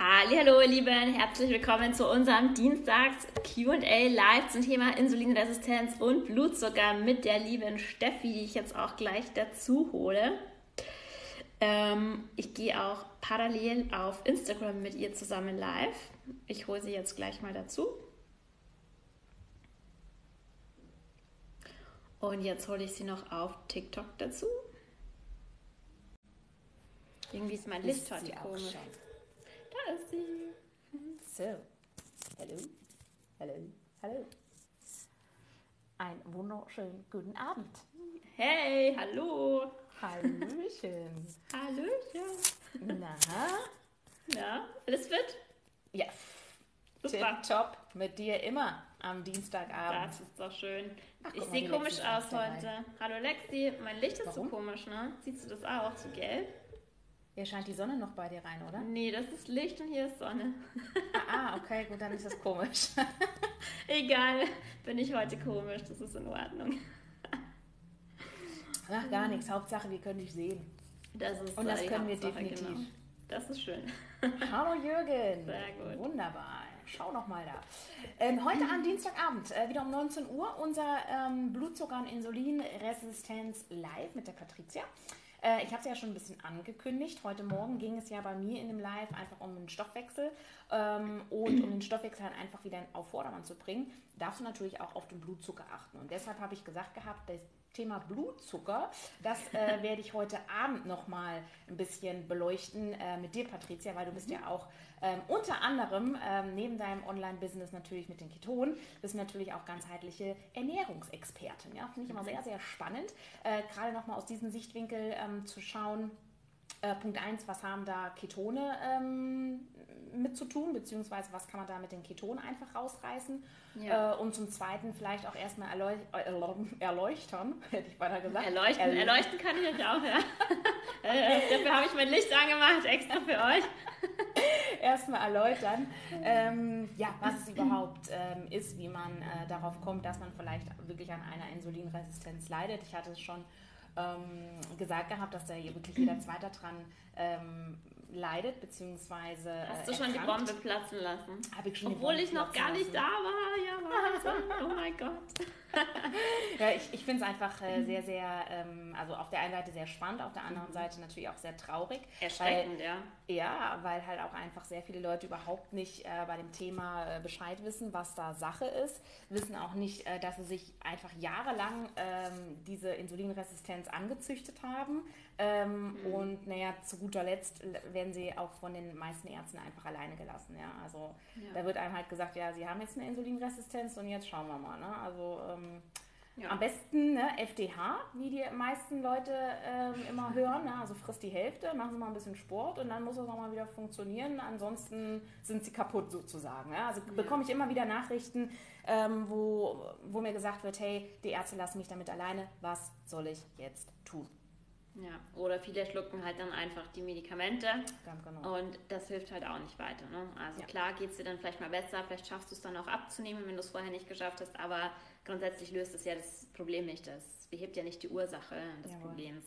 Hallo ihr Lieben, herzlich willkommen zu unserem Dienstags Q&A live zum Thema Insulinresistenz und Blutzucker mit der lieben Steffi, die ich jetzt auch gleich dazu hole. Ich gehe auch parallel auf Instagram mit ihr zusammen live. Ich hole sie jetzt gleich mal dazu. Und jetzt hole ich sie noch auf TikTok dazu. Irgendwie ist mein Licht heute komisch. Da ist sie. So, hallo. Einen wunderschönen guten Abend. Hey, hallo. Hallöchen. Hallöchen. Na, alles fit? Ja, Super. top mit dir immer am Dienstagabend. Das ist doch schön. Ach, Ich guck mal, sehe die komisch Lexi aus ist dabei. heute. Hallo Lexi, mein Licht ist Warum? so komisch, ne? Siehst du das auch, so gelb? Hier scheint die Sonne noch bei dir rein, oder? Nee, das ist Licht und hier ist Sonne. Okay, gut, dann ist das komisch. Egal, bin ich heute komisch, das ist in Ordnung. Ach, gar nichts. Hauptsache, wir können dich sehen. Das ist Und das die können wir Hauptsache, definitiv. Genau. Das ist schön. Hallo Jürgen. Sehr gut. Wunderbar. Schau noch mal da. Heute am Dienstagabend, wieder um 19 Uhr, unser Blutzucker- und Insulinresistenz live mit der Patricia. Ich habe es ja schon ein bisschen angekündigt. Heute Morgen ging es ja bei mir in dem Live einfach um den Stoffwechsel und um den Stoffwechsel halt einfach wieder auf Vordermann zu bringen, darfst du natürlich auch auf den Blutzucker achten. Und deshalb habe ich gesagt gehabt, das Thema Blutzucker, das werde ich heute Abend nochmal ein bisschen beleuchten mit dir, Patricia, weil du bist ja auch unter anderem neben deinem Online-Business natürlich mit den Ketonen, bist natürlich auch ganzheitliche Ernährungsexpertin. Ja? Finde ich immer sehr, sehr spannend, gerade nochmal aus diesem Sichtwinkel zu schauen. Punkt 1, was haben da Ketone mit zu tun, beziehungsweise was kann man da mit den Ketonen einfach rausreißen? Ja. Und zum Zweiten vielleicht auch erstmal erleuchtern, hätte ich beinahe gesagt. Erleuchten kann ich euch auch, ja. Dafür habe ich mein Licht angemacht, extra für euch. Erstmal erläutern, was es überhaupt ist, wie man darauf kommt, dass man vielleicht wirklich an einer Insulinresistenz leidet. Ich hatte es schon gesagt gehabt, dass da hier wirklich jeder Zweite dran leidet, beziehungsweise Hast du schon die Bombe platzen lassen? Habe ich schon. Obwohl ich noch gar nicht da war. Ja, Wahnsinn. Oh mein Gott. Ja, ich finde es einfach sehr, sehr, also auf der einen Seite sehr spannend, auf der anderen Seite natürlich auch sehr traurig. Erschreckend, ja. Ja, weil halt auch einfach sehr viele Leute überhaupt nicht bei dem Thema Bescheid wissen, was da Sache ist. Wissen auch nicht, dass sie sich einfach jahrelang diese Insulinresistenz angezüchtet haben. Und naja, zu guter Letzt werden sie auch von den meisten Ärzten einfach alleine gelassen. Ja? Also da wird einem halt gesagt, ja, sie haben jetzt eine Insulinresistenz und jetzt schauen wir mal. Ne? Also am besten FDH, wie die meisten Leute immer hören. Ne? Also frisst die Hälfte, machen sie mal ein bisschen Sport und dann muss es auch mal wieder funktionieren. Ansonsten sind sie kaputt sozusagen. Ja? Also bekomme ich immer wieder Nachrichten, wo mir gesagt wird, hey, die Ärzte lassen mich damit alleine. Was soll ich jetzt tun? Ja, oder viele schlucken halt dann einfach die Medikamente. Ganz genau. Und das hilft halt auch nicht weiter. Ne? Also klar geht es dir dann vielleicht mal besser, vielleicht schaffst du es dann auch abzunehmen, wenn du es vorher nicht geschafft hast, aber grundsätzlich löst es ja das Problem nicht. Das behebt ja nicht die Ursache des Problems.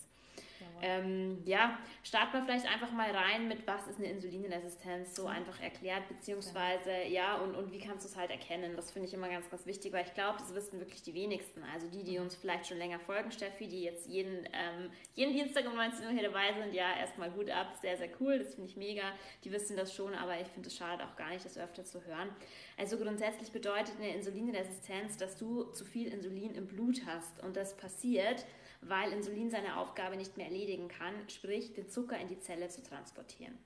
Starten wir vielleicht einfach mal rein mit, was ist eine Insulinresistenz, so einfach erklärt, beziehungsweise, und wie kannst du es halt erkennen? Das finde ich immer ganz, ganz wichtig, weil ich glaube, das wissen wirklich die wenigsten. Also die uns vielleicht schon länger folgen, Steffi, die jetzt jeden Dienstag um 19 Uhr hier dabei sind, ja, erstmal gut ab, sehr, sehr cool, das finde ich mega. Die wissen das schon, aber ich finde es schade auch gar nicht, das öfter zu hören. Also grundsätzlich bedeutet eine Insulinresistenz, dass du zu viel Insulin im Blut hast und das passiert, weil Insulin seine Aufgabe nicht mehr erledigen kann, sprich den Zucker in die Zelle zu transportieren.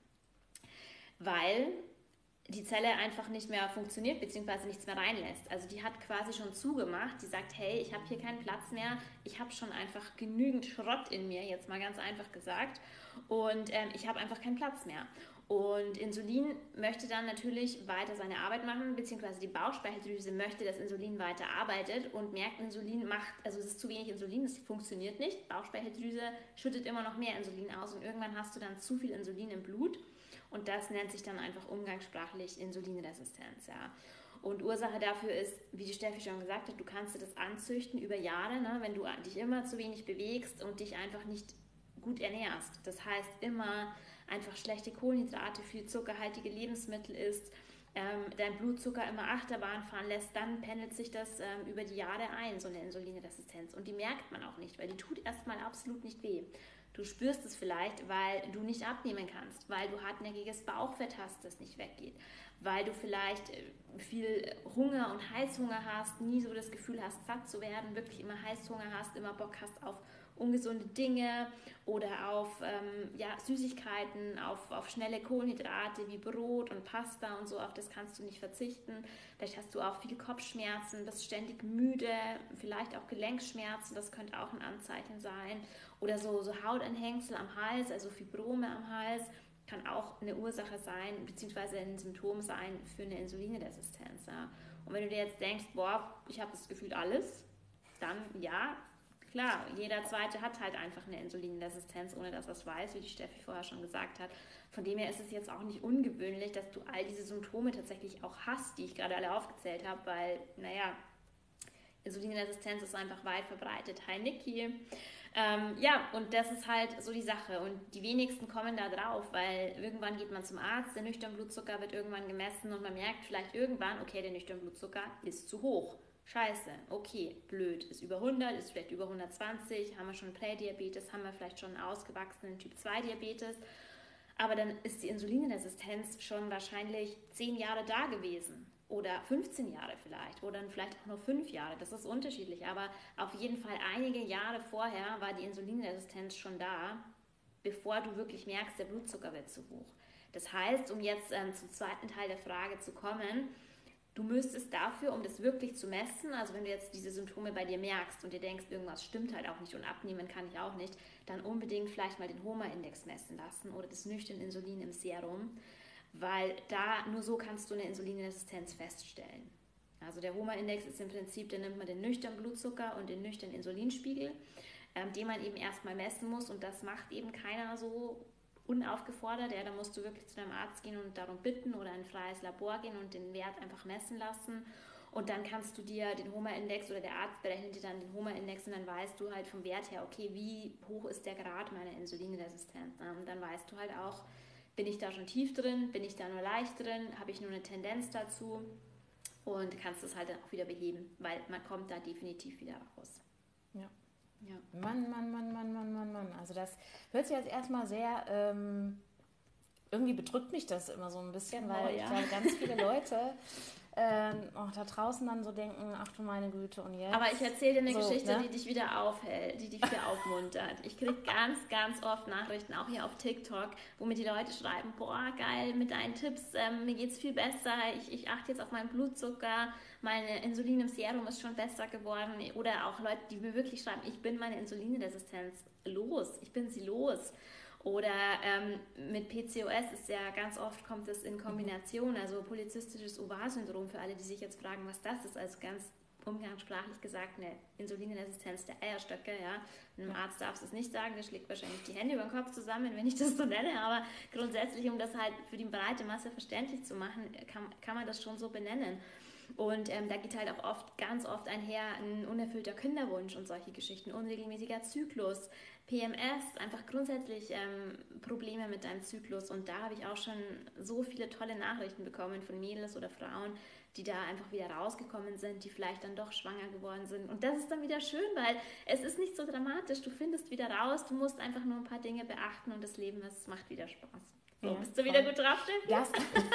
Weil die Zelle einfach nicht mehr funktioniert, beziehungsweise nichts mehr reinlässt. Also die hat quasi schon zugemacht, die sagt, hey, ich habe hier keinen Platz mehr, ich habe schon einfach genügend Schrott in mir, jetzt mal ganz einfach gesagt, und ich habe einfach keinen Platz mehr. Und Insulin möchte dann natürlich weiter seine Arbeit machen, beziehungsweise die Bauchspeicheldrüse möchte, dass Insulin weiter arbeitet und merkt, es ist zu wenig Insulin, es funktioniert nicht. Bauchspeicheldrüse schüttet immer noch mehr Insulin aus und irgendwann hast du dann zu viel Insulin im Blut und das nennt sich dann einfach umgangssprachlich Insulinresistenz. Ja. Und Ursache dafür ist, wie die Steffi schon gesagt hat, du kannst dir das anzüchten über Jahre, ne, wenn du dich immer zu wenig bewegst und dich einfach nicht gut ernährst. Das heißt immer einfach schlechte Kohlenhydrate, viel zuckerhaltige Lebensmittel isst, dein Blutzucker immer Achterbahn fahren lässt, dann pendelt sich das über die Jahre ein, so eine Insulinresistenz. Und die merkt man auch nicht, weil die tut erstmal absolut nicht weh. Du spürst es vielleicht, weil du nicht abnehmen kannst, weil du hartnäckiges Bauchfett hast, das nicht weggeht, weil du vielleicht viel Hunger und Heißhunger hast, nie so das Gefühl hast, satt zu werden, wirklich immer Heißhunger hast, immer Bock hast auf ungesunde Dinge oder auf Süßigkeiten, auf schnelle Kohlenhydrate wie Brot und Pasta und so, auf das kannst du nicht verzichten. Vielleicht hast du auch viel Kopfschmerzen, bist ständig müde, vielleicht auch Gelenkschmerzen, das könnte auch ein Anzeichen sein. Oder so Hautanhängsel am Hals, also Fibrome am Hals, kann auch eine Ursache sein, beziehungsweise ein Symptom sein für eine Insulinresistenz. Ja. Und wenn du dir jetzt denkst, boah, ich habe das Gefühl alles, dann ja, klar, jeder Zweite hat halt einfach eine Insulinresistenz, ohne dass er es weiß, wie die Steffi vorher schon gesagt hat. Von dem her ist es jetzt auch nicht ungewöhnlich, dass du all diese Symptome tatsächlich auch hast, die ich gerade alle aufgezählt habe, weil, naja, Insulinresistenz ist einfach weit verbreitet. Hi Niki. Und das ist halt so die Sache. Und die wenigsten kommen da drauf, weil irgendwann geht man zum Arzt, der nüchterne Blutzucker wird irgendwann gemessen und man merkt vielleicht irgendwann, okay, der nüchterne Blutzucker ist zu hoch. Scheiße, okay, blöd, ist über 100, ist vielleicht über 120, haben wir schon Prädiabetes, haben wir vielleicht schon einen ausgewachsenen Typ-2-Diabetes. Aber dann ist die Insulinresistenz schon wahrscheinlich 10 Jahre da gewesen. Oder 15 Jahre vielleicht. Oder vielleicht auch nur 5 Jahre. Das ist unterschiedlich. Aber auf jeden Fall einige Jahre vorher war die Insulinresistenz schon da, bevor du wirklich merkst, der Blutzucker wird zu hoch. Das heißt, um jetzt zum zweiten Teil der Frage zu kommen, du müsstest dafür, um das wirklich zu messen, also wenn du jetzt diese Symptome bei dir merkst und dir denkst, irgendwas stimmt halt auch nicht und abnehmen kann ich auch nicht, dann unbedingt vielleicht mal den HOMA-Index messen lassen oder das nüchterne Insulin im Serum, weil da nur so kannst du eine Insulinresistenz feststellen. Also der HOMA-Index ist im Prinzip, da nimmt man den nüchternen Blutzucker und den nüchternen Insulinspiegel, den man eben erstmal messen muss und das macht eben keiner so unaufgefordert, ja, da musst du wirklich zu deinem Arzt gehen und darum bitten oder in ein freies Labor gehen und den Wert einfach messen lassen und dann kannst du dir den HOMA-Index oder der Arzt berechnet dir dann den HOMA-Index und dann weißt du halt vom Wert her, okay, wie hoch ist der Grad meiner Insulinresistenz, und dann weißt du halt auch, bin ich da schon tief drin, bin ich da nur leicht drin, habe ich nur eine Tendenz dazu und kannst es halt dann auch wieder beheben, weil man kommt da definitiv wieder raus. Ja. Ja. Mann. Also das hört sich jetzt erstmal sehr, irgendwie bedrückt mich das immer so ein bisschen, weil ich glaube, ganz viele Leute da draußen dann so denken, ach du meine Güte und jetzt. Aber ich erzähle dir eine Geschichte, ne? Die dich wieder aufhält, die dich wieder aufmuntert. Ich kriege ganz oft Nachrichten, auch hier auf TikTok, wo mir die Leute schreiben, boah, geil, mit deinen Tipps, mir geht's viel besser, ich achte jetzt auf meinen Blutzucker, meine Insulin im Serum ist schon besser geworden. Oder auch Leute, die mir wirklich schreiben, ich bin meine Insulinresistenz los, ich bin sie los. Oder mit PCOS ist ja ganz oft, kommt es in Kombination, also polyzystisches Ovar-Syndrom, für alle, die sich jetzt fragen, was das ist, also ganz umgangssprachlich gesagt eine Insulinresistenz der Eierstöcke. Ja. Einem Arzt darfst du es nicht sagen, der schlägt wahrscheinlich die Hände über den Kopf zusammen, wenn ich das so nenne, aber grundsätzlich, um das halt für die breite Masse verständlich zu machen, kann man das schon so benennen. Und da geht halt auch ganz oft einher ein unerfüllter Kinderwunsch und solche Geschichten, unregelmäßiger Zyklus, PMS, einfach grundsätzlich Probleme mit deinem Zyklus. Und da habe ich auch schon so viele tolle Nachrichten bekommen von Mädels oder Frauen, die da einfach wieder rausgekommen sind, die vielleicht dann doch schwanger geworden sind. Und das ist dann wieder schön, weil es ist nicht so dramatisch. Du findest wieder raus, du musst einfach nur ein paar Dinge beachten und das Leben, es macht wieder Spaß. So, ja, bist du wieder gut drauf, Steffi? Ja.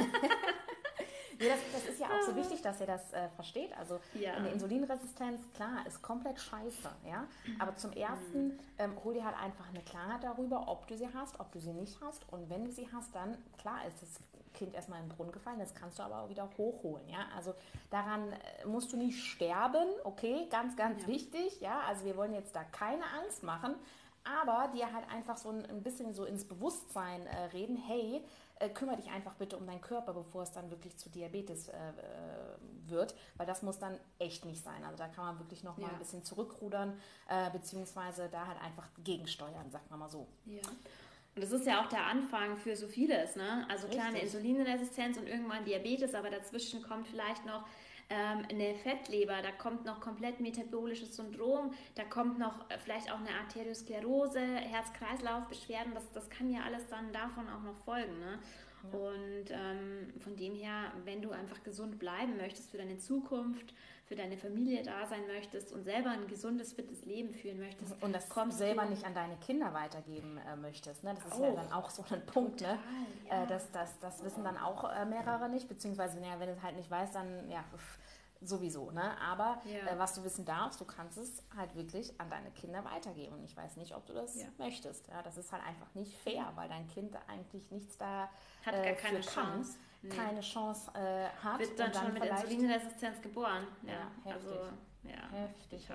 Das ist ja auch so wichtig, dass ihr das versteht. Also eine Insulinresistenz, klar, ist komplett scheiße. Ja? Aber zum Ersten hol dir halt einfach eine Klarheit darüber, ob du sie hast, ob du sie nicht hast. Und wenn du sie hast, dann, klar, ist das Kind erstmal in den Brunnen gefallen, das kannst du aber auch wieder hochholen. Ja? Also daran musst du nicht sterben, okay, ganz wichtig. Ja? Also wir wollen jetzt da keine Angst machen, aber dir halt einfach so ein bisschen so ins Bewusstsein reden, hey, kümmere dich einfach bitte um deinen Körper, bevor es dann wirklich zu Diabetes wird, weil das muss dann echt nicht sein. Also da kann man wirklich noch mal ein bisschen zurückrudern, beziehungsweise da halt einfach gegensteuern, sagt man mal so. Ja. Und das ist ja auch der Anfang für so vieles, ne? Also klar, eine Insulinresistenz und irgendwann Diabetes, aber dazwischen kommt vielleicht noch eine Fettleber, da kommt noch komplett metabolisches Syndrom, da kommt noch vielleicht auch eine Arteriosklerose, Herz-Kreislauf-Beschwerden, das kann ja alles dann davon auch noch folgen. Ne? Ja. Und von dem her, wenn du einfach gesund bleiben möchtest für deine Zukunft, für deine Familie da sein möchtest und selber ein gesundes, fittes Leben führen möchtest. Und das selber nicht an deine Kinder weitergeben möchtest. Ne? Das ist ja dann auch so ein Punkt. Total, ne? Ja. Das wissen dann auch mehrere nicht, beziehungsweise wenn du es halt nicht weißt, dann ja, sowieso. Ne? Aber was du wissen darfst, du kannst es halt wirklich an deine Kinder weitergeben. Und ich weiß nicht, ob du das möchtest. Ja? Das ist halt einfach nicht fair, weil dein Kind eigentlich nichts da hat gar keine Chance. Keine Chance hat. Wird dann schon mit Insulinresistenz geboren. Ja, heftig. Also, heftig.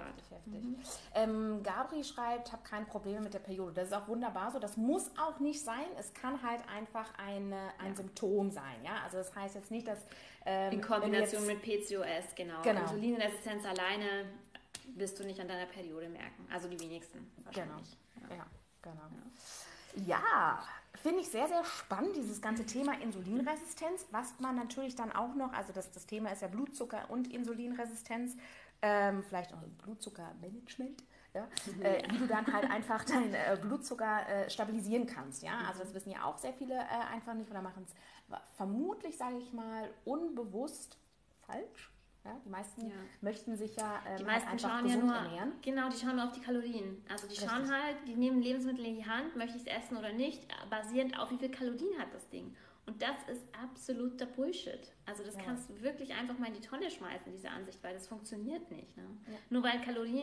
Gabri schreibt, habe keine Probleme mit der Periode. Das ist auch wunderbar so. Das muss auch nicht sein. Es kann halt einfach ein Symptom sein. Ja? Also das heißt jetzt nicht, dass... in Kombination mit PCOS, genau. Insulinresistenz alleine wirst du nicht an deiner Periode merken. Also die wenigsten wahrscheinlich. Genau. Ja, finde ich sehr, sehr spannend, dieses ganze Thema Insulinresistenz, was man natürlich dann auch noch, also das Thema ist ja Blutzucker und Insulinresistenz, vielleicht auch Blutzuckermanagement, wie du dann halt einfach deinen Blutzucker stabilisieren kannst. Ja? Also das wissen ja auch sehr viele einfach nicht oder machen es vermutlich, sage ich mal, unbewusst falsch. Ja, die meisten möchten sich die meisten einfach schauen gesund ja nur, ernähren. Genau, die schauen nur auf die Kalorien. Also die schauen halt, die nehmen Lebensmittel in die Hand, möchte ich es essen oder nicht, basierend auf wie viel Kalorien hat das Ding. Und das ist absoluter Bullshit. Also das kannst du wirklich einfach mal in die Tonne schmeißen, diese Ansicht, weil das funktioniert nicht. Ne? Ja. Nur weil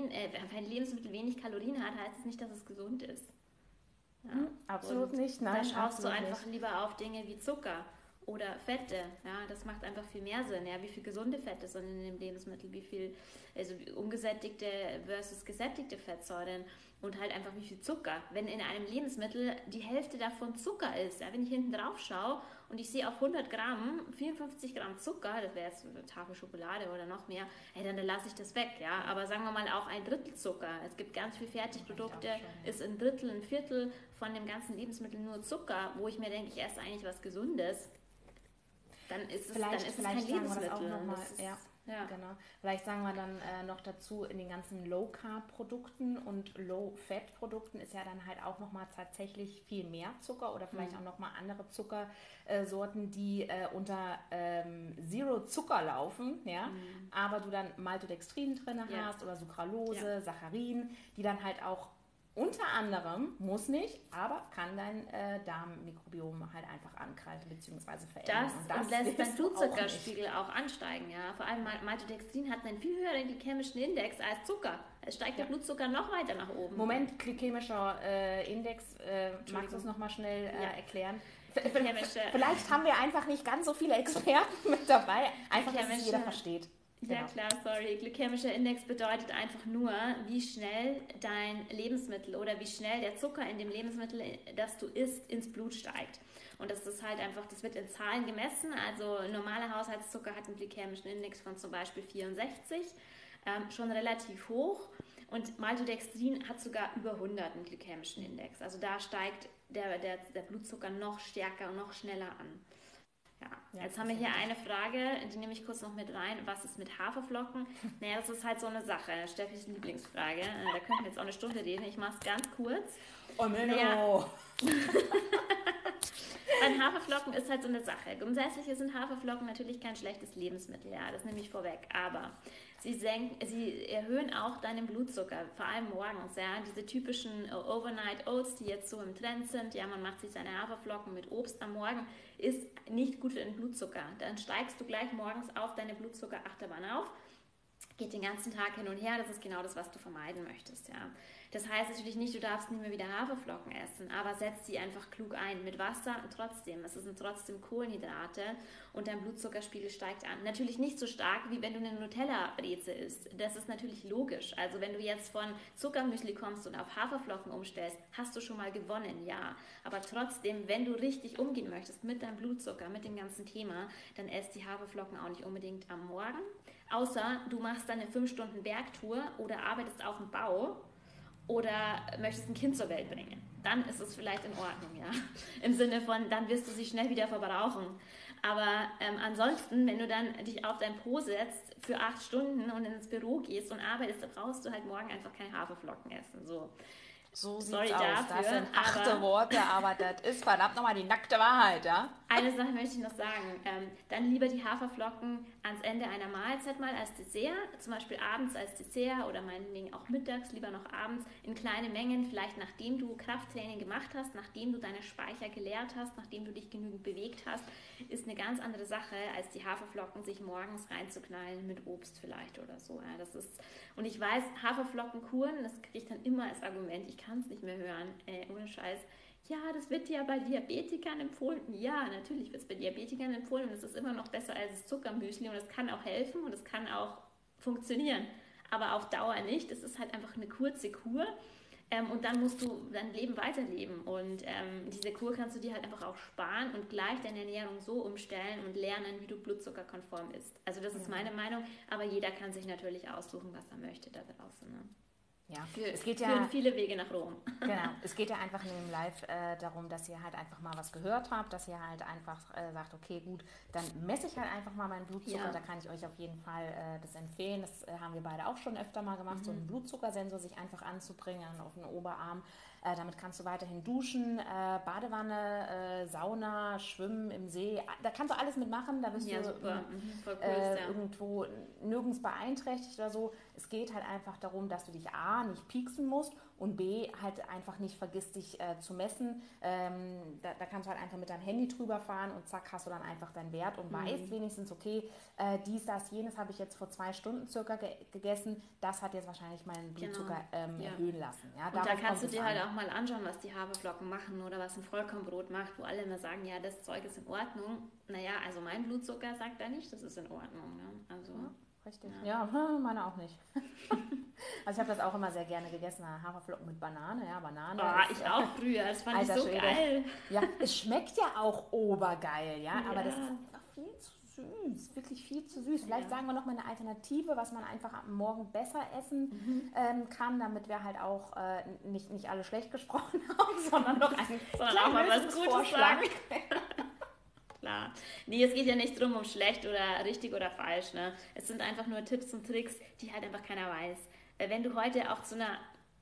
ein Lebensmittel wenig Kalorien hat, heißt es nicht, dass es gesund ist. Ja? Absolut nicht. Nein, dann schaust du einfach lieber auf Dinge wie Zucker oder Fette, das macht einfach viel mehr Sinn. Ja, wie viel gesunde Fette sind in dem Lebensmittel, wie viel ungesättigte versus gesättigte Fettsäuren und halt einfach wie viel Zucker. Wenn in einem Lebensmittel die Hälfte davon Zucker ist, wenn ich hinten drauf schaue und ich sehe auf 100 Gramm 54 Gramm Zucker, das wäre jetzt eine Tafel Schokolade oder noch mehr, dann lasse ich das weg. Ja? Aber sagen wir mal auch ein Drittel Zucker. Es gibt ganz viele Fertigprodukte, ist ein Drittel, ein Viertel von dem ganzen Lebensmittel nur Zucker, wo ich mir denke, ich esse eigentlich was Gesundes. Dann ist es kein Lebensmittel. Genau. Vielleicht sagen wir dann noch dazu, in den ganzen Low-Carb-Produkten und Low-Fat-Produkten ist ja dann halt auch nochmal tatsächlich viel mehr Zucker oder vielleicht auch nochmal andere Zuckersorten, die unter Zero Zucker laufen, aber du dann Maltodextrin drin hast oder Sucralose, Saccharin, die dann halt auch unter anderem, muss nicht, aber kann dein Darmmikrobiom halt einfach angreifen bzw. verändern. Das lässt deinen Blutzuckerspiegel auch ansteigen. Ja? Vor allem Maltodextrin hat einen viel höheren glykämischen Index als Zucker. Es steigt der Blutzucker noch weiter nach oben. Moment, glykämischer Index, magst du es nochmal schnell erklären? Vielleicht haben wir einfach nicht ganz so viele Experten mit dabei, einfach, dass es jeder versteht. Ja klar, sorry. Glykämischer Index bedeutet einfach nur, wie schnell dein Lebensmittel oder wie schnell der Zucker in dem Lebensmittel, das du isst, ins Blut steigt. Und das ist halt einfach, das wird in Zahlen gemessen. Also normaler Haushaltszucker hat einen glykämischen Index von zum Beispiel 64, schon relativ hoch. Und Maltodextrin hat sogar über 100 einen glykämischen Index. Also da steigt der Blutzucker noch stärker und noch schneller an. Ja, jetzt haben wir hier eine Frage, die nehme ich kurz noch mit rein. Was ist mit Haferflocken? Naja, das ist halt so eine Sache. Steffis Lieblingsfrage. Da könnten wir jetzt auch eine Stunde reden. Ich mache es ganz kurz. Oh, Menno! Bei Haferflocken ist halt so eine Sache. Grundsätzlich sind Haferflocken natürlich kein schlechtes Lebensmittel, das nehme ich vorweg. Aber sie erhöhen auch deinen Blutzucker, vor allem morgens. Diese typischen Overnight Oats, die jetzt so im Trend sind. Man macht sich seine Haferflocken mit Obst am Morgen, ist nicht gut für den Blutzucker. Dann steigst du gleich morgens auf deine Blutzuckerachterbahn auf. Geht den ganzen Tag hin und her, das ist genau das, was du vermeiden möchtest. Das heißt natürlich nicht, du darfst nicht mehr wieder Haferflocken essen, aber setz sie einfach klug ein mit Wasser und trotzdem. Es sind trotzdem Kohlenhydrate und dein Blutzuckerspiegel steigt an. Natürlich nicht so stark, wie wenn du eine Nutella-Breze isst. Das ist natürlich logisch. Also wenn du jetzt von Zuckermüsli kommst und auf Haferflocken umstellst, hast du schon mal gewonnen, ja. Aber trotzdem, wenn du richtig umgehen möchtest mit deinem Blutzucker, mit dem ganzen Thema, dann esst die Haferflocken auch nicht unbedingt am Morgen. Außer du machst dann eine 5 Stunden Bergtour oder arbeitest auf dem Bau oder möchtest ein Kind zur Welt bringen. dann ist es vielleicht in Ordnung, ja. Im Sinne von, dann wirst du sie schnell wieder verbrauchen. Aber ansonsten, wenn du dann dich auf dein Po setzt für 8 Stunden und ins Büro gehst und arbeitest, dann brauchst du halt morgen einfach keine Haferflocken essen. So sieht's Sorry aus. dafür, Das sind harte Worte, aber das ist verdammt nochmal die nackte Wahrheit, ja? Eine Sache möchte ich noch sagen. Dann lieber die Haferflocken ans Ende einer Mahlzeit mal als Dessert, zum Beispiel abends als Dessert oder meinetwegen auch mittags, lieber noch abends in kleine Mengen, vielleicht nachdem du Krafttraining gemacht hast, nachdem du deine Speicher geleert hast, nachdem du dich genügend bewegt hast, ist eine ganz andere Sache, als die Haferflocken sich morgens reinzuknallen mit Obst vielleicht oder so. Ja, das ist, und ich weiß, Haferflockenkuren, das kriege ich dann immer als Argument, ich kann es nicht mehr hören, ohne Scheiß. Ja, das wird ja bei Diabetikern empfohlen. Ja, natürlich wird es bei Diabetikern empfohlen und es ist immer noch besser als das Zuckermüsli und es kann auch helfen und es kann auch funktionieren. Aber auf Dauer nicht. Es ist halt einfach eine kurze Kur und dann musst du dein Leben weiterleben. Und diese Kur kannst du dir halt einfach auch sparen und gleich deine Ernährung so umstellen und lernen, wie du blutzuckerkonform isst. Also das ist meine Meinung, aber jeder kann sich natürlich aussuchen, was er möchte da draußen. Ne? Ja, es geht führen viele Wege nach Rom. Genau, es geht ja einfach in dem Live darum, dass ihr halt einfach mal was gehört habt, dass ihr halt einfach sagt, okay, gut, dann messe ich halt einfach mal meinen Blutzucker, da kann ich euch auf jeden Fall das empfehlen. Das haben wir beide auch schon öfter mal gemacht, so einen Blutzuckersensor sich einfach anzubringen auf den Oberarm. Damit kannst du weiterhin duschen, Badewanne, Sauna, Schwimmen im See. Da kannst du alles mitmachen. Da bist du voll cool, irgendwo nirgends beeinträchtigt oder so. Es geht halt einfach darum, dass du dich A, nicht pieksen musst und B, halt einfach nicht vergisst, dich zu messen. Da kannst du halt einfach mit deinem Handy drüber fahren und zack, hast du dann einfach deinen Wert und weißt wenigstens, okay, dies, das, jenes habe ich jetzt vor 2 Stunden circa gegessen. Das hat jetzt wahrscheinlich meinen Blutzucker erhöhen lassen. Ja, und da kannst du dir halt auch mal anschauen, was die Haferflocken machen oder was ein Vollkornbrot macht, wo alle immer sagen, ja, das Zeug ist in Ordnung. Naja, also mein Blutzucker sagt da nicht, das ist in Ordnung. Ne? Also, richtig. Ja, meine auch nicht. Also ich habe das auch immer sehr gerne gegessen, Haferflocken mit Banane. Ja, Banane. Ich auch früher, das fand ich so geil. Ja, es schmeckt ja auch obergeil, ja, aber das ist einfach viel zu süß, wirklich viel zu süß. Vielleicht sagen wir noch mal eine Alternative, was man einfach am Morgen besser essen kann, damit wir halt auch nicht alle schlecht gesprochen haben, sondern noch auch mal was Gutes sagen. Klar. Nee, es geht ja nicht darum, um schlecht oder richtig oder falsch. Ne? Es sind einfach nur Tipps und Tricks, die halt einfach keiner weiß. Wenn du heute auch zu einer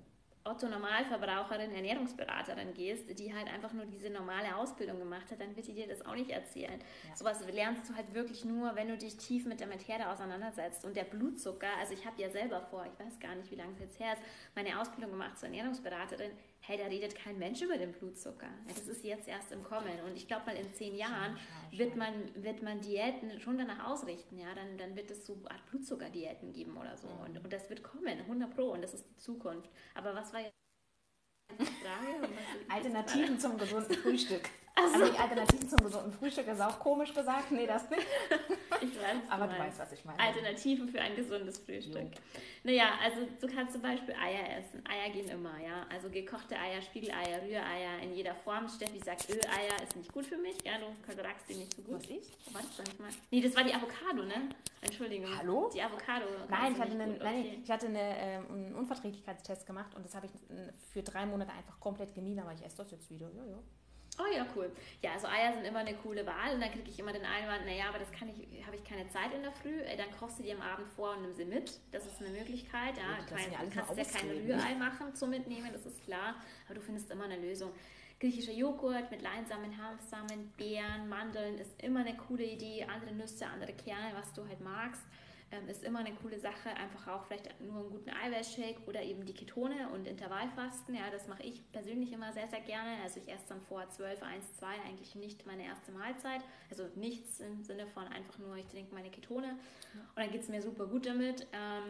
Otto-Normalverbraucherin, Ernährungsberaterin gehst, die halt einfach nur diese normale Ausbildung gemacht hat, dann wird die dir das auch nicht erzählen. Ja. Sowas lernst du halt wirklich nur, wenn du dich tief mit der Materie auseinandersetzt. Und der Blutzucker, also ich habe ja selber vor, ich weiß gar nicht, wie lange es jetzt her ist, meine Ausbildung gemacht zur Ernährungsberaterin. Hey, da redet kein Mensch über den Blutzucker. Das ist jetzt erst im Kommen. Und ich glaube mal, in 10 Jahren wird man Diäten schon danach ausrichten. Ja? Dann wird es so eine Art Blutzuckerdiäten geben oder so. Und das wird kommen, 100%. Und das ist die Zukunft. Aber was war jetzt die Frage? Alternativen zum gesunden Frühstück. Also die Alternativen zum gesunden Frühstück ist auch komisch gesagt. Nee, das nicht. Ich weiß, aber du weißt, was ich meine. Alternativen für ein gesundes Frühstück. Naja, also du kannst zum Beispiel Eier essen. Eier gehen immer, ja. Also gekochte Eier, Spiegeleier, Rühreier in jeder Form. Steffi sagt, Öleier ist nicht gut für mich. Ja, du vertragst die nicht so gut. Was ich? Warte, sag mal. Nee, das war die Avocado, ne? Entschuldigung. Hallo? Die Avocado. Nein, ich hatte einen Unverträglichkeitstest gemacht und das habe ich für 3 Monate einfach komplett gemieden, aber ich esse das jetzt wieder. Ja. Oh ja, cool. Ja, also Eier sind immer eine coole Wahl und dann kriege ich immer den Einwand, naja, aber das habe ich keine Zeit in der Früh, dann kochst du die am Abend vor und nimm sie mit. Das ist eine Möglichkeit. Ja, du kannst ja kein Rührei machen zum Mitnehmen, das ist klar, aber du findest immer eine Lösung. Griechischer Joghurt mit Leinsamen, Hanfsamen, Beeren, Mandeln ist immer eine coole Idee. Andere Nüsse, andere Kerne, was du halt magst. Ist immer eine coole Sache, einfach auch vielleicht nur einen guten Eiweißshake oder eben die Ketone und Intervallfasten. Ja, das mache ich persönlich immer sehr, sehr gerne. Also ich esse dann vor 12, 1, 2 eigentlich nicht meine erste Mahlzeit. Also nichts im Sinne von einfach nur, ich trinke meine Ketone. Und dann geht es mir super gut damit.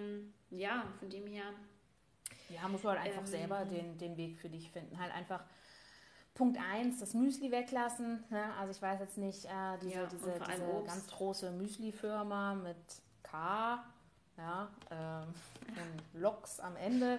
Ja, von dem her. Ja, musst du halt einfach selber den Weg für dich finden. Halt einfach Punkt 1, das Müsli weglassen. Ja, also ich weiß jetzt nicht, diese ganz große Müsli-Firma mit ja, und Loks am Ende.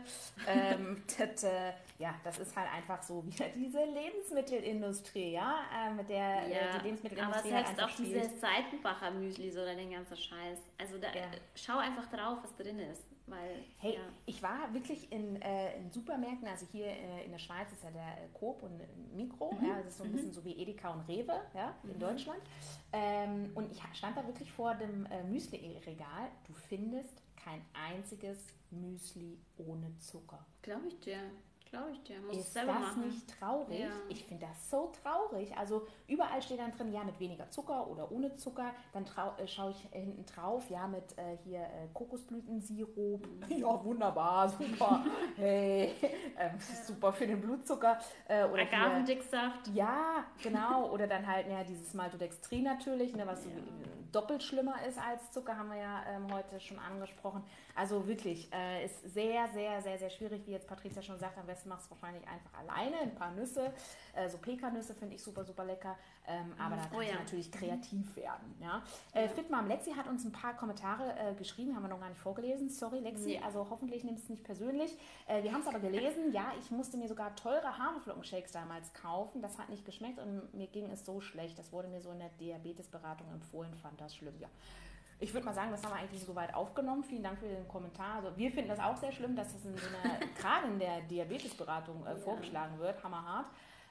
Das ist halt einfach so wieder diese Lebensmittelindustrie, ja, mit der die Lebensmittelindustrie aber halt selbst einfach auch spielt. dieses Seitenbacher Müsli, so oder den ganzen Scheiß. Also schau einfach drauf, was drin ist. Weil, Hey, ich war wirklich in Supermärkten, also hier in der Schweiz ist ja der Coop und Mikro, ja, das ist so ein bisschen so wie Edeka und Rewe, ja, in Deutschland. Und ich stand da wirklich vor dem Müsli-Regal. Du findest kein einziges Müsli ohne Zucker. Glaube ich dir. Muss es Ist selber das machen. nicht traurig? Ja. Ich finde das so traurig. Also überall steht dann drin, ja, mit weniger Zucker oder ohne Zucker. Dann schaue ich hinten drauf, ja, mit hier Kokosblütensirup. Ja, wunderbar, super. Hey, super für den Blutzucker. Oder Agavendicksaft. ja, genau. Oder dann halt ja, dieses Maltodextrin natürlich, ne, was so doppelt schlimmer ist als Zucker, haben wir ja heute schon angesprochen. Also wirklich, ist sehr, sehr, sehr, sehr schwierig, wie jetzt Patricia schon sagt. Am besten machst du wahrscheinlich einfach alleine ein paar Nüsse. So Pekannüsse finde ich super, super lecker. Aber da kannst du natürlich kreativ werden. Ja? Fitmam Lexi hat uns ein paar Kommentare geschrieben, haben wir noch gar nicht vorgelesen. Sorry, Lexi, also hoffentlich nimmst du es nicht persönlich. Wir haben es aber gelesen. Ja, ich musste mir sogar teure Haferflockenshakes damals kaufen. Das hat nicht geschmeckt und mir ging es so schlecht. Das wurde mir so in der Diabetesberatung empfohlen, fand das schlimm. Ja. Ich würde mal sagen, das haben wir eigentlich soweit aufgenommen. Vielen Dank für den Kommentar. Also wir finden das auch sehr schlimm, dass das gerade in der Diabetesberatung vorgeschlagen wird. Hammerhart.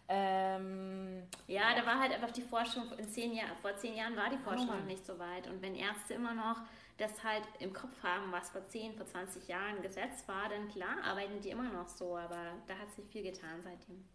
Ja, da war halt einfach die Forschung vor 10 Jahren war die Forschung noch nicht so weit. Und wenn Ärzte immer noch das halt im Kopf haben, was vor 10, vor 20 Jahren gesetzt war, dann klar, arbeiten die immer noch so. Aber da hat sich viel getan seitdem.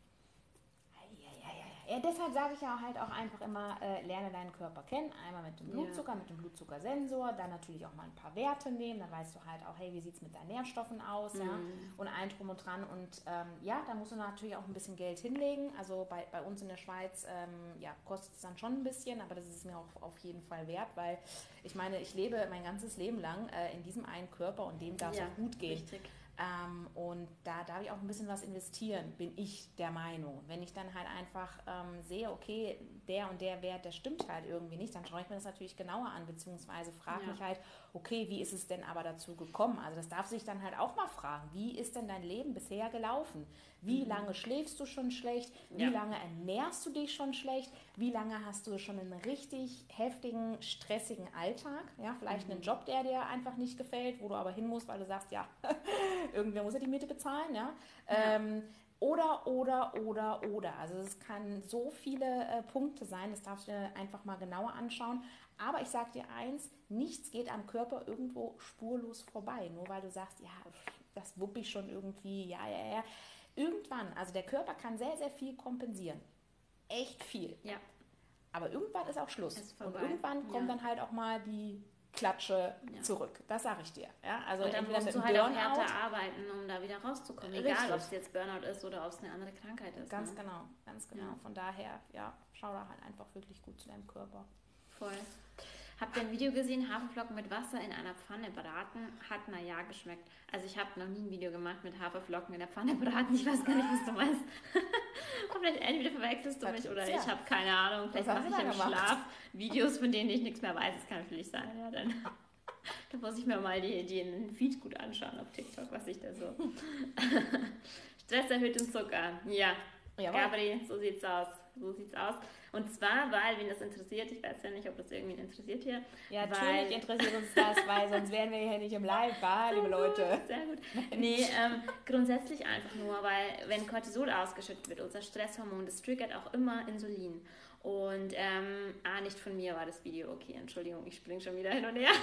Ja, deshalb sage ich ja halt auch einfach immer, lerne deinen Körper kennen. Einmal mit dem Blutzucker, mit dem Blutzuckersensor, dann natürlich auch mal ein paar Werte nehmen. Dann weißt du halt auch, hey, wie sieht es mit deinen Nährstoffen aus? Ja? Und ein Drum und Dran. Und da musst du natürlich auch ein bisschen Geld hinlegen. Also bei uns in der Schweiz kostet es dann schon ein bisschen, aber das ist mir auch auf jeden Fall wert, weil ich meine, ich lebe mein ganzes Leben lang in diesem einen Körper und dem darf es auch gut gehen. Richtig. Und da darf ich auch ein bisschen was investieren, bin ich der Meinung. Wenn ich dann halt einfach sehe, okay, der und der Wert, der stimmt halt irgendwie nicht, dann schaue ich mir das natürlich genauer an, beziehungsweise frage mich halt, okay, wie ist es denn aber dazu gekommen? Also das darf sich dann halt auch mal fragen, wie ist denn dein Leben bisher gelaufen? Wie lange schläfst du schon schlecht? Wie lange ernährst du dich schon schlecht? Wie lange hast du schon einen richtig heftigen, stressigen Alltag? Ja, vielleicht einen Job, der dir einfach nicht gefällt, wo du aber hin musst, weil du sagst, ja, irgendwer muss ja die Miete bezahlen, ja. Oder. Also es kann so viele Punkte sein, das darfst du dir einfach mal genauer anschauen. Aber ich sage dir eins, nichts geht am Körper irgendwo spurlos vorbei. Nur weil du sagst, ja, das wupp ich schon irgendwie, ja. Irgendwann, also der Körper kann sehr, sehr viel kompensieren. Echt viel. Ja. Aber irgendwann ist auch Schluss. Und irgendwann kommt dann halt auch mal die Klatsche zurück. Das sage ich dir. Ja, also und dann musst du halt auch härter arbeiten, um da wieder rauszukommen. Egal, ob es jetzt Burnout ist oder ob es eine andere Krankheit ist. Ganz genau. Ja. Von daher, schau da halt einfach wirklich gut zu deinem Körper. Voll. Habt ihr ein Video gesehen, Haferflocken mit Wasser in einer Pfanne braten? Hat geschmeckt. Also ich habe noch nie ein Video gemacht mit Haferflocken in der Pfanne braten. Ich weiß gar nicht, was du meinst. Vielleicht entweder verwechselst du mich oder ich habe keine Ahnung. Vielleicht mache ich im Schlaf Videos, von denen ich nichts mehr weiß. Das kann natürlich sein. Ja, dann muss ich mir mal den Feed gut anschauen auf TikTok, was ich da so... Stress erhöht den Zucker. Ja. Jawohl. Gabri, so sieht's aus. Und zwar, weil, wen das interessiert, ich weiß ja nicht, ob das irgendwie interessiert hier. Ja, natürlich interessiert uns das, weil sonst wären wir hier nicht im Live, liebe Leute. Sehr gut. Nee, grundsätzlich einfach nur, weil wenn Cortisol ausgeschüttet wird, unser Stresshormon, das triggert auch immer Insulin. Und, nicht von mir war das Video, okay, Entschuldigung, ich springe schon wieder hin und her.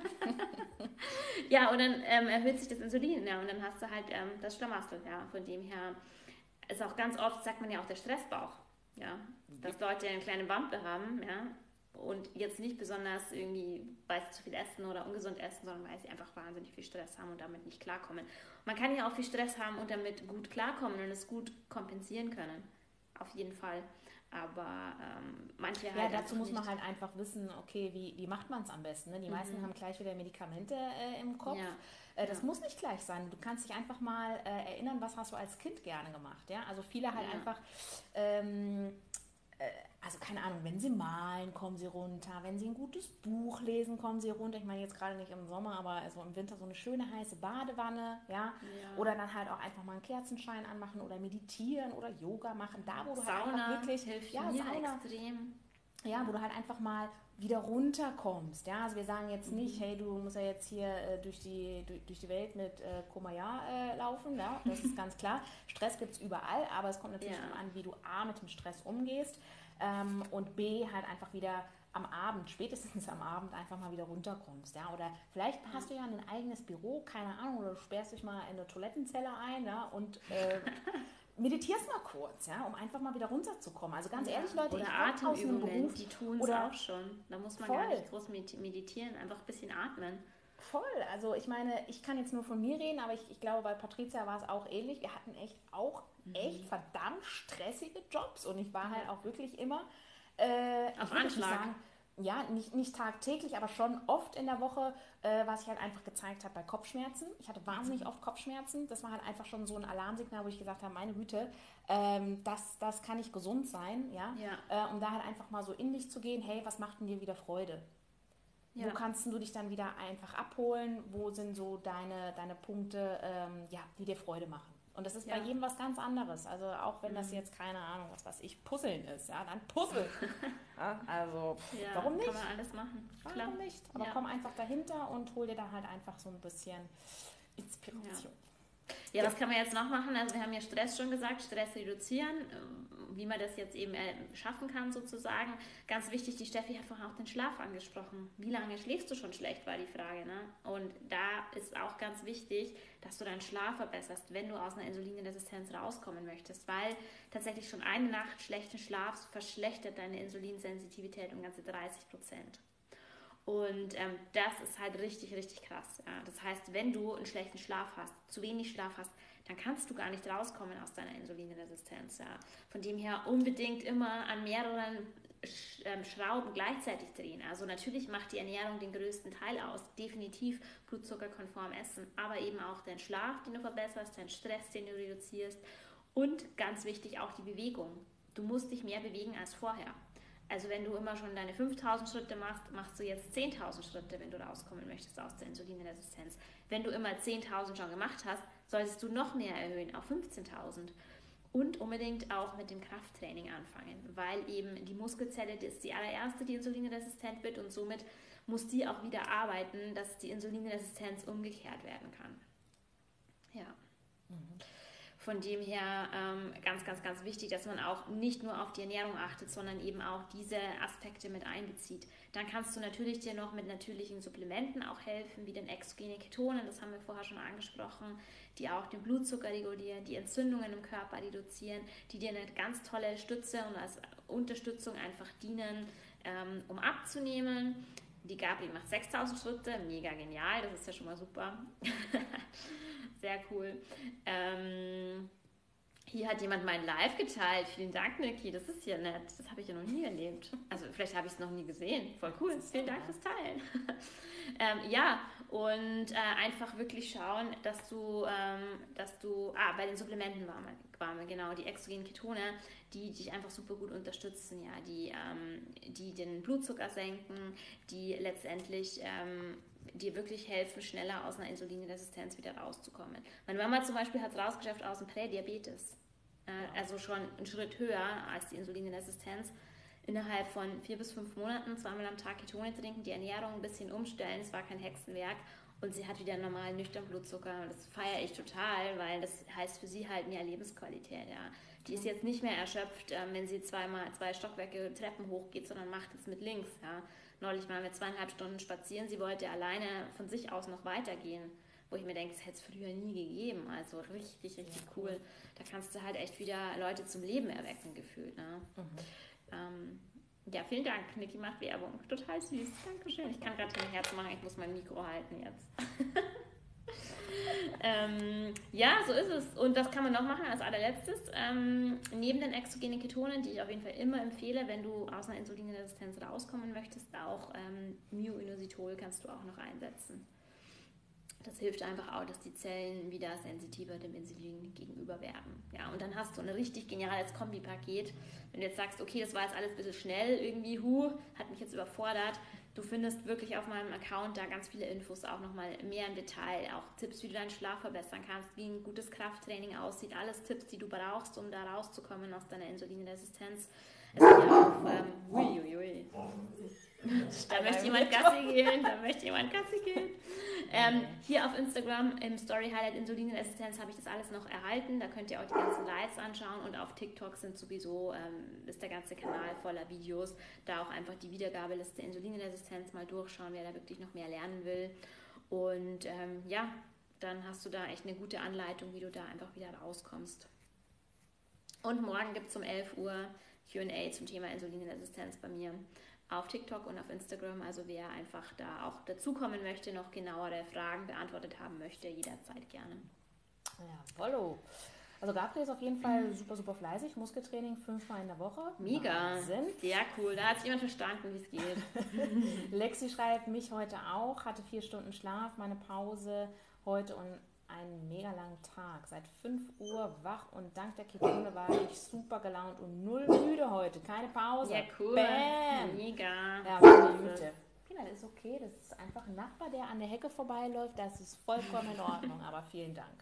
Ja, und dann erhöht sich das Insulin, ja, und dann hast du halt das Schlamassel, ja, von dem her ist auch ganz oft, sagt man ja auch, der Stressbauch. Ja, dass Leute eine kleine Wampe haben, ja, und jetzt nicht besonders irgendwie, weil sie zu viel essen oder ungesund essen, sondern weil sie einfach wahnsinnig viel Stress haben und damit nicht klarkommen. Man kann ja auch viel Stress haben und damit gut klarkommen und es gut kompensieren können. Auf jeden Fall. Aber manche halt. Ja, dazu muss man halt einfach wissen, okay, wie macht man es am besten? Ne? Die meisten haben gleich wieder Medikamente im Kopf. Ja. Das muss nicht gleich sein. Du kannst dich einfach mal erinnern, was hast du als Kind gerne gemacht. Ja? Also viele halt einfach, also keine Ahnung, wenn sie malen, kommen sie runter. Wenn sie ein gutes Buch lesen, kommen sie runter. Ich meine jetzt gerade nicht im Sommer, aber also im Winter so eine schöne heiße Badewanne. Ja? Oder dann halt auch einfach mal einen Kerzenschein anmachen oder meditieren oder Yoga machen. Da, wo du Sauna halt einfach wirklich... hilft ja, mir Sauna. Extrem. ja, wo du halt einfach mal wieder runterkommst. Ja? Also wir sagen jetzt nicht, hey, du musst ja jetzt hier durch die Welt mit Kumbaya laufen. Ja? Das ist ganz klar. Stress gibt es überall, aber es kommt natürlich darauf an, wie du A, mit dem Stress umgehst und B, halt einfach wieder am Abend, spätestens am Abend einfach mal wieder runterkommst. Ja? Oder vielleicht hast du ja ein eigenes Büro, keine Ahnung, oder du sperrst dich mal in eine Toilettenzelle ein, ja? Und meditierst mal kurz, ja, um einfach mal wieder runterzukommen. Also ganz ehrlich, Leute, oder ich komme aus einem Beruf, die tun es auch schon. Da muss man gar nicht groß meditieren, einfach ein bisschen atmen. Voll, also ich meine, ich kann jetzt nur von mir reden, aber ich glaube, bei Patricia war es auch ähnlich. Wir hatten echt verdammt stressige Jobs und ich war halt auch wirklich immer auf Anschlag. Sagen, ja, nicht tagtäglich, aber schon oft in der Woche, was sich halt einfach gezeigt hat bei Kopfschmerzen. Ich hatte wahnsinnig oft Kopfschmerzen. Das war halt einfach schon so ein Alarmsignal, wo ich gesagt habe, meine Güte, das kann nicht gesund sein, ja. Um da halt einfach mal so in dich zu gehen, hey, was macht denn dir wieder Freude? Ja. Wo kannst du dich dann wieder einfach abholen? Wo sind so deine Punkte, die dir Freude machen? Und das ist bei jedem was ganz anderes. Also auch wenn das jetzt, keine Ahnung, was weiß ich, Puzzeln ist, ja, dann Puzzle. Ja, also, warum nicht? Kann man alles machen. Warum nicht? Aber komm einfach dahinter und hol dir da halt einfach so ein bisschen Inspiration. Ja, was kann man jetzt noch machen? Also wir haben ja Stress schon gesagt, Stress reduzieren, wie man das jetzt eben schaffen kann sozusagen. Ganz wichtig, die Steffi hat vorhin auch den Schlaf angesprochen. Wie lange schläfst du schon schlecht, war die Frage. Ne? Und da ist auch ganz wichtig, dass du deinen Schlaf verbesserst, wenn du aus einer Insulinresistenz rauskommen möchtest, weil tatsächlich schon eine Nacht schlechten Schlafs verschlechtert deine Insulinsensitivität um ganze 30%. Und das ist halt richtig, richtig krass. Ja. Das heißt, wenn du einen schlechten Schlaf hast, zu wenig Schlaf hast, dann kannst du gar nicht rauskommen aus deiner Insulinresistenz. Ja. Von dem her unbedingt immer an mehreren Schrauben gleichzeitig drehen. Also natürlich macht die Ernährung den größten Teil aus. Definitiv blutzuckerkonform essen, aber eben auch dein Schlaf, den du verbesserst, dein Stress, den du reduzierst und ganz wichtig auch die Bewegung. Du musst dich mehr bewegen als vorher. Also wenn du immer schon deine 5.000 Schritte machst, machst du jetzt 10.000 Schritte, wenn du rauskommen möchtest aus der Insulinresistenz. Wenn du immer 10.000 schon gemacht hast, solltest du noch mehr erhöhen auf 15.000. Und unbedingt auch mit dem Krafttraining anfangen, weil eben die Muskelzelle, das ist die allererste, die insulinresistent wird und somit muss die auch wieder arbeiten, dass die Insulinresistenz umgekehrt werden kann. Ja. Von dem her ganz, ganz, ganz wichtig, dass man auch nicht nur auf die Ernährung achtet, sondern eben auch diese Aspekte mit einbezieht. Dann kannst du natürlich dir noch mit natürlichen Supplementen auch helfen, wie den exogenen Ketonen, das haben wir vorher schon angesprochen, die auch den Blutzucker regulieren, die Entzündungen im Körper reduzieren, die dir eine ganz tolle Stütze und als Unterstützung einfach dienen, um abzunehmen. Die Gabri macht 6.000 Schritte, mega genial, das ist ja schon mal super. Sehr cool. Hier hat jemand mein Live geteilt. Vielen Dank, Niki. Das ist ja nett. Das habe ich ja noch nie erlebt. Also vielleicht habe ich es noch nie gesehen. Voll cool. Vielen Dank fürs Teilen. Und einfach wirklich schauen, dass du bei den Supplementen waren wir, genau, die exogenen Ketone, die dich einfach super gut unterstützen, ja, die den Blutzucker senken, die letztendlich dir wirklich helfen, schneller aus einer Insulinresistenz wieder rauszukommen. Meine Mama zum Beispiel hat es rausgeschafft aus dem Prädiabetes. Also schon einen Schritt höher als die Insulinresistenz. Innerhalb von 4 bis 5 Monaten 2-mal am Tag Ketone trinken, die Ernährung ein bisschen umstellen. Es war kein Hexenwerk. Und sie hat wieder einen normalen, nüchternen Blutzucker. Und das feiere ich total, weil das heißt für sie halt mehr Lebensqualität. Ja. Die ist jetzt nicht mehr erschöpft, wenn sie 2 Stockwerke Treppen hochgeht, sondern macht es mit links. Ja. Neulich waren wir 2,5 Stunden spazieren. Sie wollte alleine von sich aus noch weitergehen. Wo ich mir denke, das hätte es früher nie gegeben. Also richtig, richtig cool. Da kannst du halt echt wieder Leute zum Leben erwecken, gefühlt. Ne? Vielen Dank. Niki macht Werbung. Total süß. Dankeschön. Ich kann gerade kein Herz machen. Ich muss mein Mikro halten jetzt. So ist es. Und was kann man noch machen als allerletztes? Neben den exogenen Ketonen, die ich auf jeden Fall immer empfehle, wenn du aus einer Insulinresistenz rauskommen möchtest, auch Myoinositol kannst du auch noch einsetzen. Das hilft einfach auch, dass die Zellen wieder sensitiver dem Insulin gegenüber werden. Ja, und dann hast du ein richtig geniales Kombipaket. Wenn du jetzt sagst, okay, das war jetzt alles ein bisschen schnell, irgendwie, hat mich jetzt überfordert. Du findest wirklich auf meinem Account da ganz viele Infos, auch nochmal mehr im Detail, auch Tipps, wie du deinen Schlaf verbessern kannst, wie ein gutes Krafttraining aussieht, alles Tipps, die du brauchst, um da rauszukommen aus deiner Insulinresistenz. Also hier auf, uiuiui. Da möchte jemand Gassi gehen, hier auf Instagram im Story Highlight Insulinresistenz habe ich das alles noch erhalten. Da könnt ihr auch die ganzen Lives anschauen und auf TikTok sind sowieso, ist der ganze Kanal voller Videos. Da auch einfach die Wiedergabeliste Insulinresistenz mal durchschauen, wer da wirklich noch mehr lernen will. Und ja, dann hast du da echt eine gute Anleitung, wie du da einfach wieder rauskommst. Und morgen gibt es um 11 Uhr Q&A zum Thema Insulinresistenz bei mir auf TikTok und auf Instagram. Also wer einfach da auch dazukommen möchte, noch genauere Fragen beantwortet haben möchte, jederzeit gerne. Ja, Wollo. Also Gabriel ist auf jeden Fall super, super fleißig. Muskeltraining 5-mal in der Woche. Mega. Wahnsinn. Sehr cool. Da hat sich jemand verstanden, wie es geht. Lexi schreibt, mich heute auch. Hatte 4 Stunden Schlaf, meine Pause heute und einen mega langen Tag. Seit 5 Uhr wach und dank der Ketone war ich super gelaunt und 0 müde heute. Keine Pause. Ja, cool. Bam. Mega. Ja, meine Güte. Kinder, das ist okay. Das ist einfach ein Nachbar, der an der Hecke vorbeiläuft. Das ist vollkommen in Ordnung. Aber vielen Dank.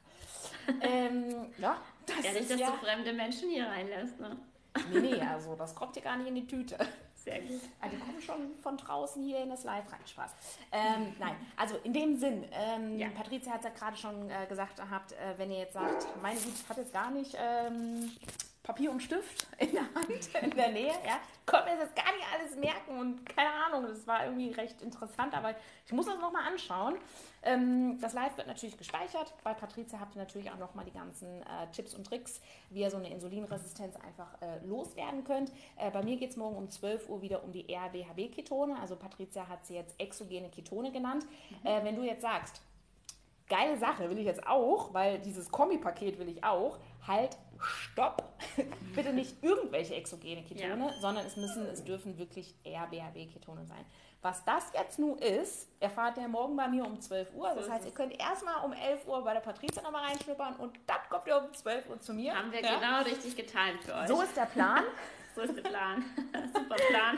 Ja, das Ja, nicht, ist dass ja... du fremde Menschen hier reinlässt, ne? Nee, also das kommt hier gar nicht in die Tüte. Sehr gut. Also die kommen schon von draußen hier in das Live rein. Spaß. Nein, also in dem Sinn, Ja. Patricia hat es ja gerade schon gesagt gehabt, wenn ihr jetzt sagt, meine Güte, ich habe jetzt gar nicht Papier und Stift in der Hand, in der Nähe, ja, konnte mir das gar nicht alles merken und keine Ahnung, das war irgendwie recht interessant, aber ich muss das nochmal anschauen. Das Live wird natürlich gespeichert. Bei Patricia habt ihr natürlich auch nochmal die ganzen Tipps und Tricks, wie ihr so eine Insulinresistenz einfach loswerden könnt. Bei mir geht es morgen um 12 Uhr wieder um die RBHB-Ketone. Also Patricia hat sie jetzt exogene Ketone genannt. Wenn du jetzt sagst, geile Sache will ich jetzt auch, weil dieses Kombipaket will ich auch, halt, stopp. Bitte nicht irgendwelche exogene Ketone, sondern es dürfen wirklich RBHB-Ketone sein. Was das jetzt nun ist, erfahrt ihr morgen bei mir um 12 Uhr. Das heißt, ihr könnt erstmal um 11 Uhr bei der Patricia nochmal reinschnuppern und dann kommt ihr um 12 Uhr zu mir. Haben wir genau richtig getimt für euch. So ist der Plan. So ist der Plan. Super Plan.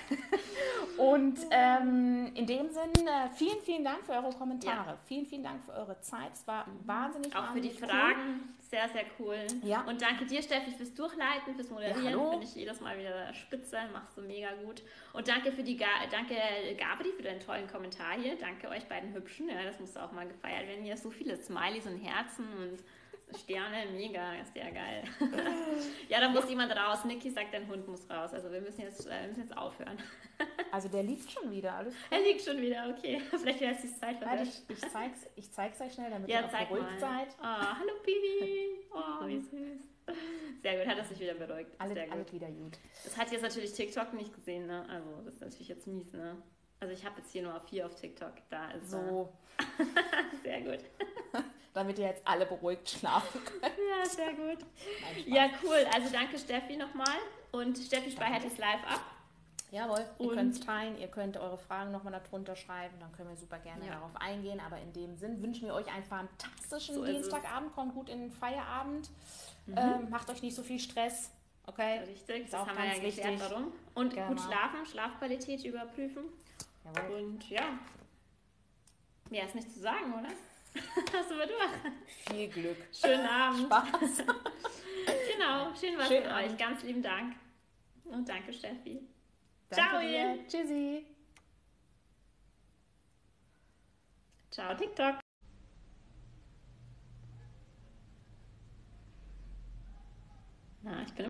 Und in dem Sinn, vielen, vielen Dank für eure Kommentare. Ja. Vielen, vielen Dank für eure Zeit. Es war wahnsinnig, auch für die cool. Fragen. Sehr, sehr cool. Ja. Und danke dir, Steffi, fürs Durchleiten, fürs Moderieren. Ja, finde ich jedes Mal wieder spitze. Machst du mega gut. Und danke für danke Gabri für deinen tollen Kommentar hier. Danke euch beiden Hübschen. Ja, das muss auch mal gefeiert werden. Hier so viele Smileys und Herzen und Sterne, mega, ist ja geil. Ja, da muss jemand raus. Niki sagt, dein Hund muss raus. Also wir müssen jetzt aufhören. Also der liegt schon wieder, alles gut. Er liegt schon wieder, okay. Vielleicht wäre es die Zeit verwäscht. Ich zeig's euch schnell, damit ihr auch beruhigt seid. Oh, hallo Bibi. Oh, wie süß. Sehr gut, hat er sich wieder beruhigt. Alles wieder gut. Das hat jetzt natürlich TikTok nicht gesehen, ne? Also das ist natürlich jetzt mies, ne? Also ich habe jetzt hier nur 4 auf TikTok. Da ist so. Sehr gut. Damit ihr jetzt alle beruhigt schlafen könnt. Ja, sehr gut. Ja, cool. Also danke Steffi nochmal. Und Steffi speichert das live ab. Jawohl, ihr könnt es teilen, ihr könnt eure Fragen nochmal darunter schreiben, dann können wir super gerne darauf eingehen. Aber in dem Sinn wünschen wir euch einen fantastischen Dienstagabend, kommt gut in den Feierabend, macht euch nicht so viel Stress, okay? Richtig, das haben wir ja geklärt, warum. Und gut schlafen, Schlafqualität überprüfen. Jawohl. Und ja, mehr ist nicht zu sagen, oder? Hast du mal durch. Viel Glück. Schönen Abend. Spaß. Genau, schön was mit euch. Ganz lieben Dank. Und danke, Steffi. Ciao, ihr. Tschüssi. Ciao, TikTok.